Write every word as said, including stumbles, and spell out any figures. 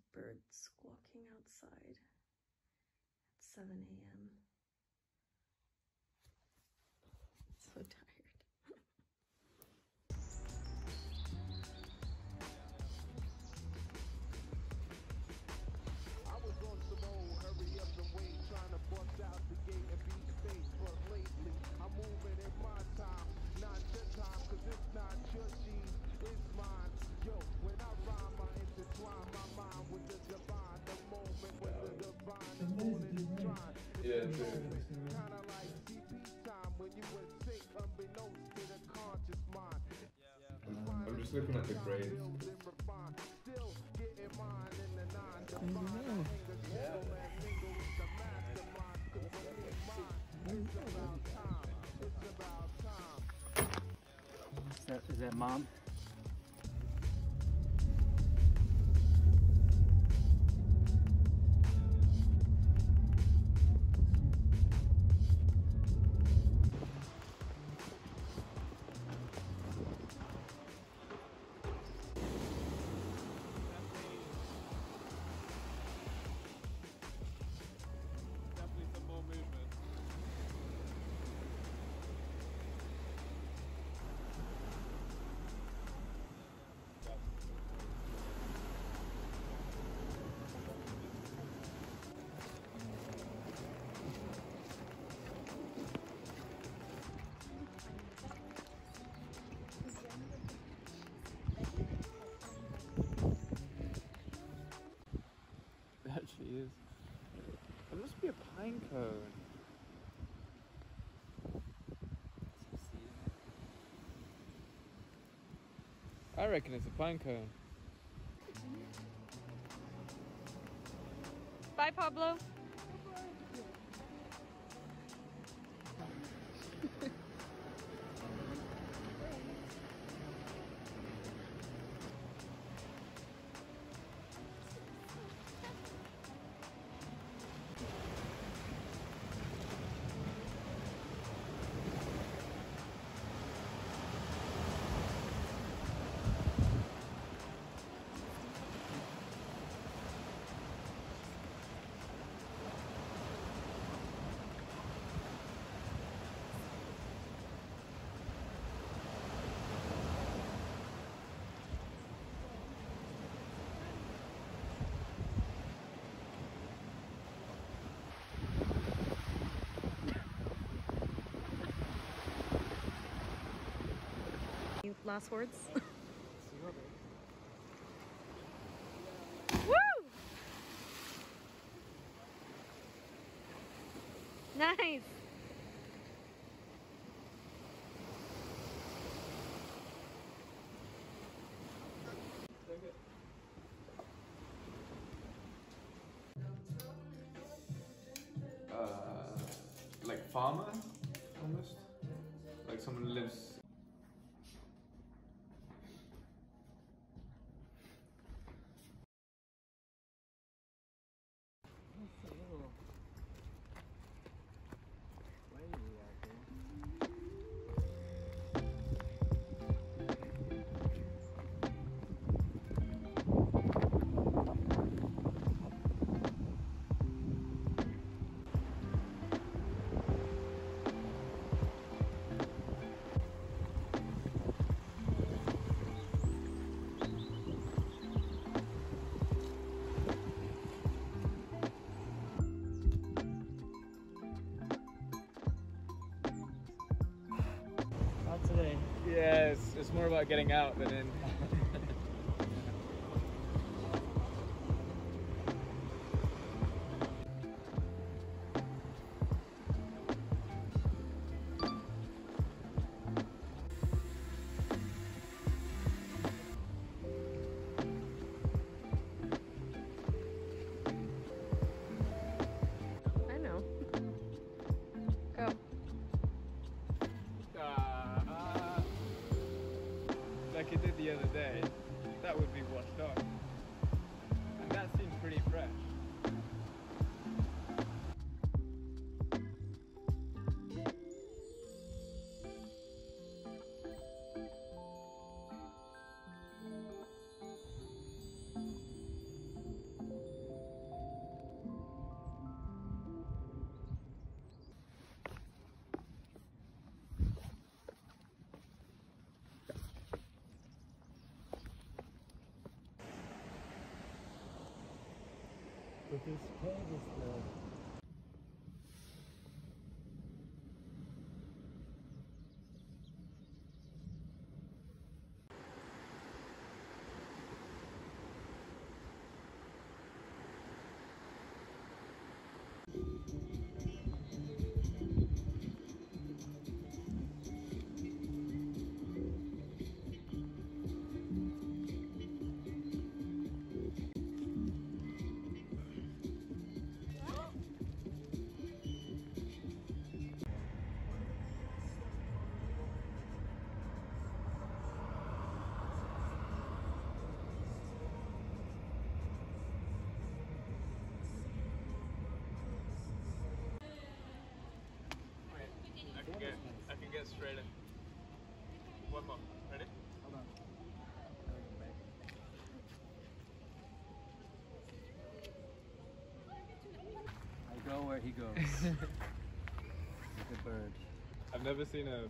bird squawking outside at seven A M So tired. I was on some old hurry up and wait, trying to bust out the gate and beat space, but lately I'm moving in my time, not your time, cause it's not your cheese, it's mine. Yo, when I rhyme, I intertwine my mind with the divine, the moment when the divine is born in its shrine. It's a moment, kinda like C P time, when you were sick, unbeknownst to the conscious mind. Uh, I'm just looking at the grades. Still getting mine in the nine to five. It's about time. It's about time. Is that, is that mom? That she is. It must be a pine cone. I reckon it's a pine cone. Bye, Pablo. Last words? Woo! Nice! Uh, like farmer, almost. Like someone who lives. It's a little wavy out there. Not today. Yes, it's more about getting out than in. I know. Go. Uh, uh, like it did the other But this cave is the I can get, I can get straight in. One more. Ready? hold on. I go where he goes. Like a bird. I've never seen a.